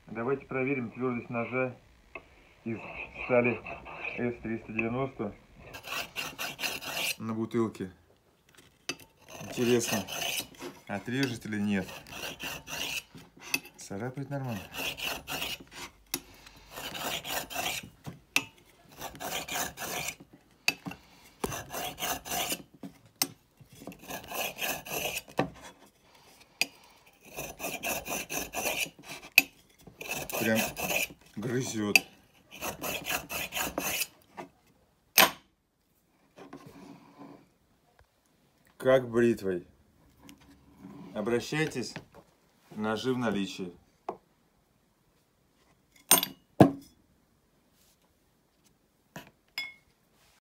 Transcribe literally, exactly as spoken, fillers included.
Давайте проверим твердость ножа из стали эс триста девяносто на бутылке. Интересно, отрежет или нет. Царапает нормально. Прям грызет. Как бритвой. Обращайтесь, ножи в наличии.